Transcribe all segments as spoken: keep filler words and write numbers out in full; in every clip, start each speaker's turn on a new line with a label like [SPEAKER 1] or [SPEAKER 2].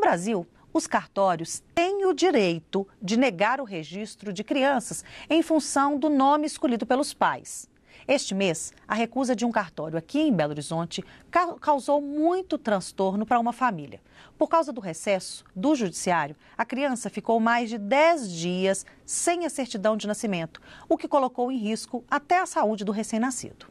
[SPEAKER 1] Brasil, os cartórios têm o direito de negar o registro de crianças em função do nome escolhido pelos pais. Este mês, a recusa de um cartório aqui em Belo Horizonte causou muito transtorno para uma família. Por causa do recesso do judiciário, a criança ficou mais de dez dias sem a certidão de nascimento, o que colocou em risco até a saúde do recém-nascido.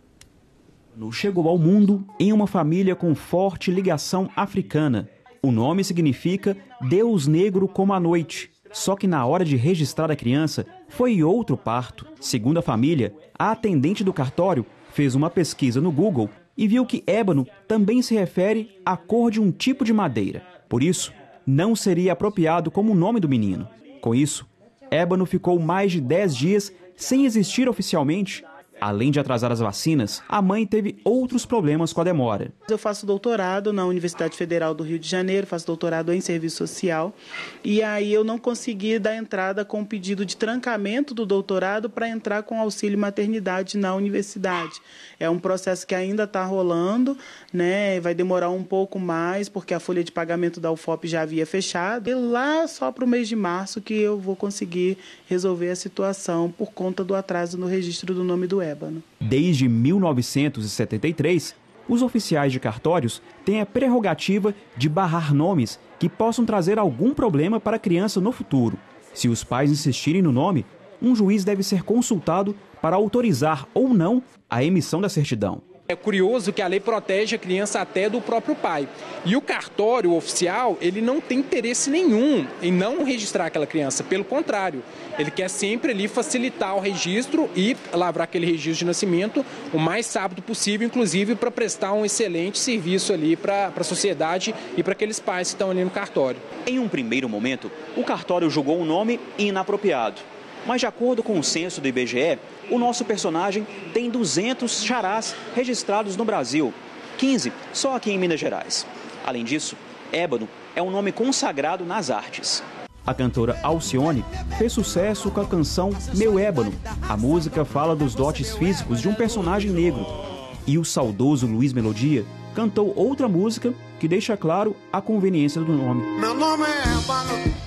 [SPEAKER 2] Chegou ao mundo em uma família com forte ligação africana. O nome significa Deus Negro como a noite. Só que na hora de registrar a criança, foi outro parto. Segundo a família, a atendente do cartório fez uma pesquisa no Google e viu que ébano também se refere à cor de um tipo de madeira. Por isso, não seria apropriado como o nome do menino. Com isso, ébano ficou mais de dez dias sem existir oficialmente. Além de atrasar as vacinas, a mãe teve outros problemas com a demora.
[SPEAKER 3] Eu faço doutorado na Universidade Federal do Rio de Janeiro, faço doutorado em serviço social, e aí eu não consegui dar entrada com o pedido de trancamento do doutorado para entrar com auxílio maternidade na universidade. É um processo que ainda está rolando, né? Vai demorar um pouco mais, porque a folha de pagamento da U F O P já havia fechado. E lá só para o mês de março que eu vou conseguir resolver a situação por conta do atraso no registro do nome do ébano.
[SPEAKER 2] Desde mil novecentos e setenta e três, os oficiais de cartórios têm a prerrogativa de barrar nomes que possam trazer algum problema para a criança no futuro. Se os pais insistirem no nome, um juiz deve ser consultado para autorizar ou não a emissão da certidão.
[SPEAKER 4] É curioso que a lei protege a criança até do próprio pai. E o cartório oficial, ele não tem interesse nenhum em não registrar aquela criança. Pelo contrário, ele quer sempre ali facilitar o registro e lavrar aquele registro de nascimento o mais rápido possível, inclusive para prestar um excelente serviço ali para a sociedade e para aqueles pais que estão ali no cartório.
[SPEAKER 2] Em um primeiro momento, o cartório julgou o nome inapropriado. Mas, de acordo com o censo do I B G E, o nosso personagem tem duzentos xarás registrados no Brasil, quinze só aqui em Minas Gerais. Além disso, ébano é um nome consagrado nas artes. A cantora Alcione fez sucesso com a canção Meu Ébano. A música fala dos dotes físicos de um personagem negro. E o saudoso Luiz Melodia cantou outra música que deixa claro a conveniência do nome.
[SPEAKER 5] Meu nome é Ébano.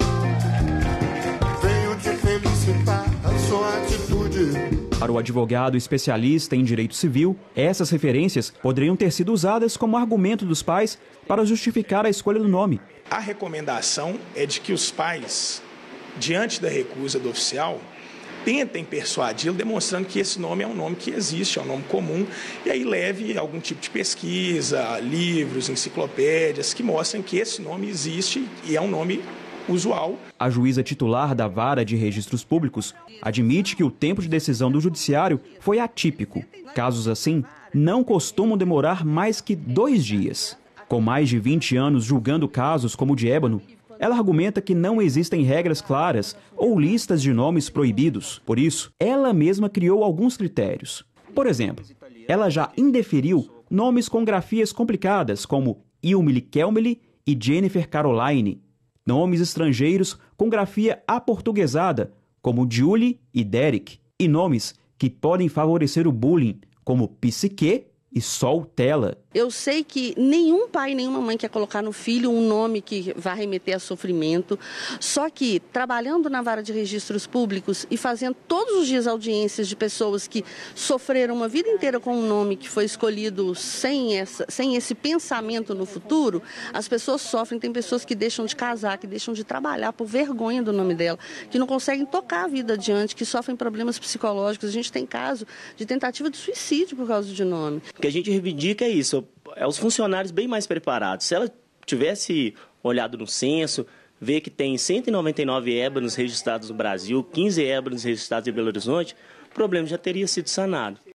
[SPEAKER 2] Para o advogado especialista em direito civil, essas referências poderiam ter sido usadas como argumento dos pais para justificar a escolha do nome.
[SPEAKER 6] A recomendação é de que os pais, diante da recusa do oficial, tentem persuadi-lo, demonstrando que esse nome é um nome que existe, é um nome comum, e aí leve algum tipo de pesquisa, livros, enciclopédias, que mostrem que esse nome existe e é um nome usual.
[SPEAKER 2] A juíza titular da Vara de Registros Públicos admite que o tempo de decisão do judiciário foi atípico. Casos assim não costumam demorar mais que dois dias. Com mais de vinte anos julgando casos como o de ébano, ela argumenta que não existem regras claras ou listas de nomes proibidos. Por isso, ela mesma criou alguns critérios. Por exemplo, ela já indeferiu nomes com grafias complicadas como Ilmili Kelmeli e Jennifer Caroline. Nomes estrangeiros com grafia aportuguesada, como Julie e Derek, e nomes que podem favorecer o bullying, como Psique e Sol Tela.
[SPEAKER 7] Eu sei que nenhum pai, nenhuma mãe quer colocar no filho um nome que vai remeter a sofrimento, só que trabalhando na Vara de Registros Públicos e fazendo todos os dias audiências de pessoas que sofreram uma vida inteira com um nome que foi escolhido sem, essa, sem esse pensamento no futuro, as pessoas sofrem. Tem pessoas que deixam de casar, que deixam de trabalhar por vergonha do nome dela, que não conseguem tocar a vida adiante, que sofrem problemas psicológicos. A gente tem caso de tentativa de suicídio por causa de nome.
[SPEAKER 8] O que a gente reivindica é isso, é os funcionários bem mais preparados. Se ela tivesse olhado no censo, ver que tem cento e noventa e nove ébanos registrados no Brasil, quinze ébanos registrados em Belo Horizonte, o problema já teria sido sanado.